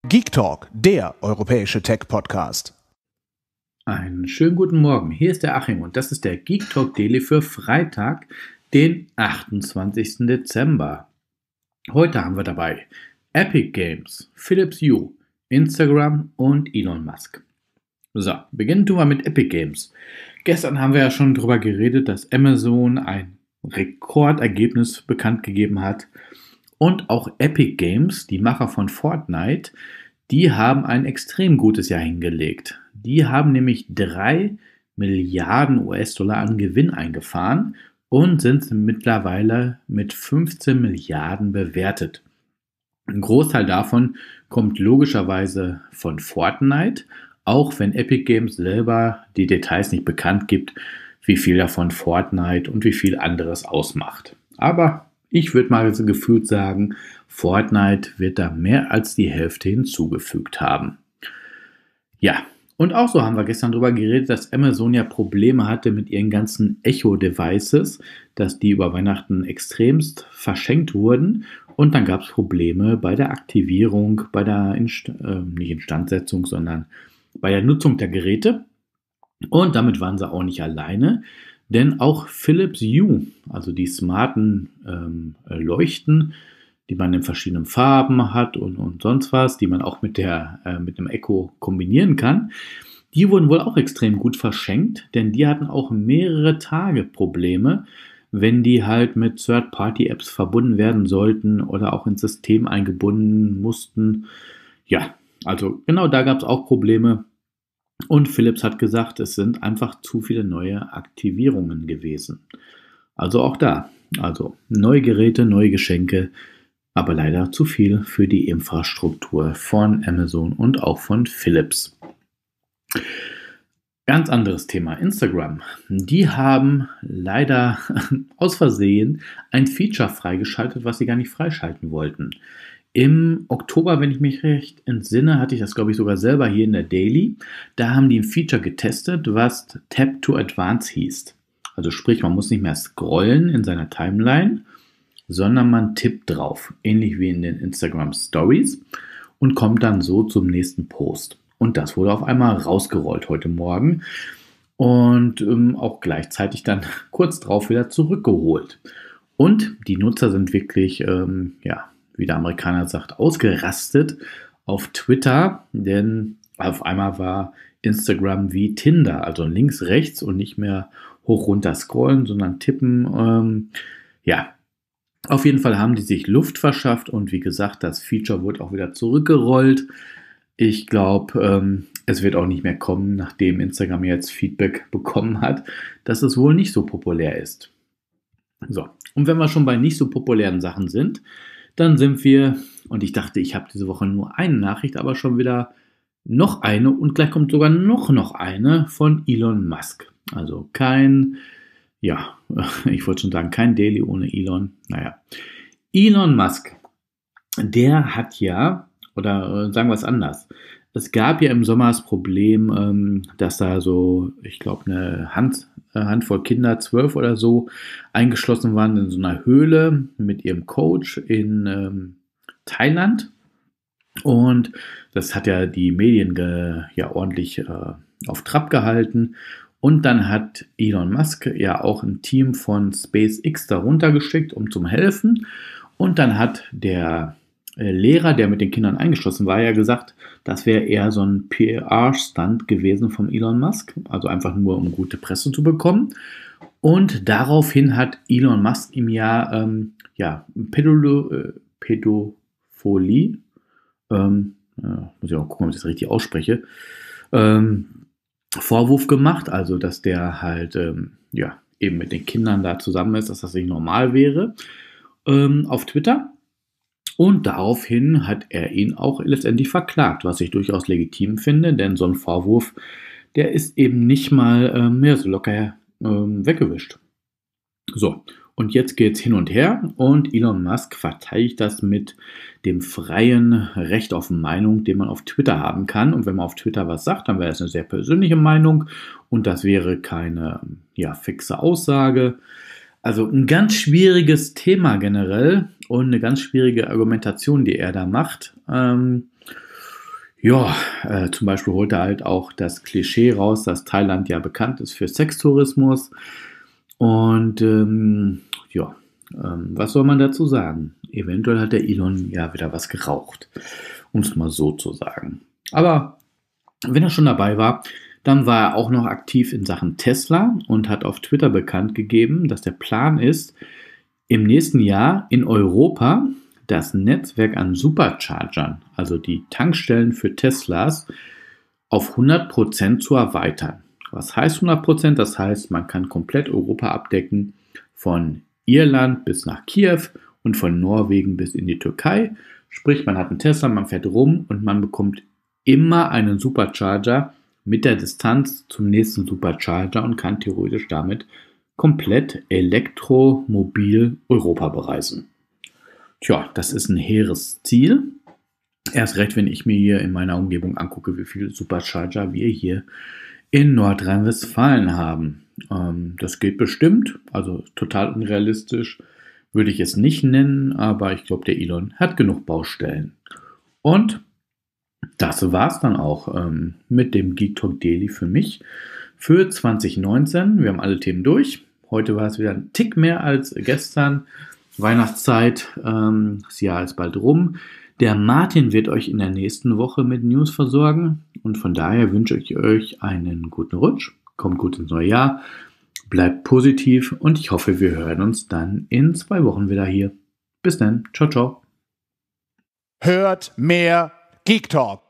Geek Talk, der europäische Tech-Podcast. Einen schönen guten Morgen, hier ist der Achim und das ist der Geek Talk Daily für Freitag, den 28. Dezember. Heute haben wir dabei Epic Games, Philips Hue, Instagram und Elon Musk. So, beginnen tun wir mit Epic Games. Gestern haben wir ja schon darüber geredet, dass Amazon ein Rekordergebnis bekannt gegeben hat. Und auch Epic Games, die Macher von Fortnite, die haben ein extrem gutes Jahr hingelegt. Die haben nämlich 3 Milliarden US-Dollar an Gewinn eingefahren und sind mittlerweile mit 15 Milliarden bewertet. Ein Großteil davon kommt logischerweise von Fortnite, auch wenn Epic Games selber die Details nicht bekannt gibt, wie viel davon Fortnite und wie viel anderes ausmacht. Aber ich würde mal so gefühlt sagen, Fortnite wird da mehr als die Hälfte hinzugefügt haben. Ja, und auch so haben wir gestern darüber geredet, dass Amazon ja Probleme hatte mit ihren ganzen Echo-Devices, dass die über Weihnachten extremst verschenkt wurden. Und dann gab es Probleme bei der Aktivierung, bei der nicht Instandsetzung, sondern bei der Nutzung der Geräte. Und damit waren sie auch nicht alleine. Denn auch Philips Hue, also die smarten Leuchten, die man in verschiedenen Farben hat und sonst was, die man auch mit dem Echo kombinieren kann, die wurden wohl auch extrem gut verschenkt, denn die hatten auch mehrere Tage Probleme, wenn die halt mit Third-Party-Apps verbunden werden sollten oder auch ins System eingebunden mussten. Ja, also genau da gab es auch Probleme. Und Philips hat gesagt, es sind einfach zu viele neue Aktivierungen gewesen. Also auch da. Also neue Geräte, neue Geschenke, aber leider zu viel für die Infrastruktur von Amazon und auch von Philips. Ganz anderes Thema, Instagram. Die haben leider aus Versehen ein Feature freigeschaltet, was sie gar nicht freischalten wollten. Im Oktober, wenn ich mich recht entsinne, hatte ich das, glaube ich, sogar selber hier in der Daily. Da haben die ein Feature getestet, was Tap to Advance hieß. Also sprich, man muss nicht mehr scrollen in seiner Timeline, sondern man tippt drauf, ähnlich wie in den Instagram Stories und kommt dann so zum nächsten Post. Und das wurde auf einmal rausgerollt heute Morgen und auch gleichzeitig dann kurz drauf wieder zurückgeholt. Und die Nutzer sind wirklich, wie der Amerikaner sagt, ausgerastet auf Twitter, denn auf einmal war Instagram wie Tinder, also links, rechts und nicht mehr hoch, runter scrollen, sondern tippen. Auf jeden Fall haben die sich Luft verschafft und wie gesagt, das Feature wurde auch wieder zurückgerollt. Ich glaube, es wird auch nicht mehr kommen, nachdem Instagram jetzt Feedback bekommen hat, dass es wohl nicht so populär ist. So, und wenn wir schon bei nicht so populären Sachen sind, dann sind wir, und ich dachte, ich habe diese Woche nur eine Nachricht, aber schon wieder noch eine und gleich kommt sogar noch eine von Elon Musk. Also ich wollte schon sagen, kein Daily ohne Elon. Naja, Elon Musk, der hat ja, oder sagen wir es anders, es gab ja im Sommer das Problem, dass da so, ich glaube, eine Handvoll Kinder, 12 oder so, eingeschlossen waren in so einer Höhle mit ihrem Coach in Thailand. Und das hat ja die Medien ordentlich auf Trab gehalten. Und dann hat Elon Musk ja auch ein Team von SpaceX darunter geschickt, um zu helfen. Und dann hat der Lehrer, der mit den Kindern eingeschlossen war, ja gesagt, das wäre eher so ein PR-Stunt gewesen von Elon Musk, also einfach nur, um gute Presse zu bekommen. Und daraufhin hat Elon Musk ihm Pädophilie, muss ich auch gucken, ob ich das richtig ausspreche, Vorwurf gemacht, also dass der halt eben mit den Kindern da zusammen ist, dass das nicht normal wäre, auf Twitter. Und daraufhin hat er ihn auch letztendlich verklagt, was ich durchaus legitim finde, denn so ein Vorwurf, der ist eben nicht mal so locker weggewischt. So, und jetzt geht's hin und her und Elon Musk verteidigt das mit dem freien Recht auf Meinung, den man auf Twitter haben kann. Und wenn man auf Twitter was sagt, dann wäre es eine sehr persönliche Meinung und das wäre keine fixe Aussage. Also ein ganz schwieriges Thema generell und eine ganz schwierige Argumentation, die er da macht. Ja, zum Beispiel holt er halt auch das Klischee raus, dass Thailand ja bekannt ist für Sextourismus. Und was soll man dazu sagen? Eventuell hat der Elon ja wieder was geraucht, um es mal so zu sagen. Aber wenn er schon dabei war, dann war er auch noch aktiv in Sachen Tesla und hat auf Twitter bekannt gegeben, dass der Plan ist, im nächsten Jahr in Europa das Netzwerk an Superchargern, also die Tankstellen für Teslas, auf 100% zu erweitern. Was heißt 100%? Das heißt, man kann komplett Europa abdecken, von Irland bis nach Kiew und von Norwegen bis in die Türkei. Sprich, man hat einen Tesla, man fährt rum und man bekommt immer einen Supercharger mit der Distanz zum nächsten Supercharger und kann theoretisch damit komplett elektromobil Europa bereisen. Tja, das ist ein hehres Ziel. Erst recht, wenn ich mir hier in meiner Umgebung angucke, wie viele Supercharger wir hier in Nordrhein-Westfalen haben. Das geht bestimmt, also total unrealistisch würde ich es nicht nennen, aber ich glaube, der Elon hat genug Baustellen. Und das war's dann auch mit dem Geek Talk Daily für mich für 2019. Wir haben alle Themen durch. Heute war es wieder ein Tick mehr als gestern. Weihnachtszeit, das Jahr ist bald rum. Der Martin wird euch in der nächsten Woche mit News versorgen und von daher wünsche ich euch einen guten Rutsch. Kommt gut ins neue Jahr, bleibt positiv und ich hoffe, wir hören uns dann in 2 Wochen wieder hier. Bis dann, ciao, ciao. Hört mehr Geek Talk.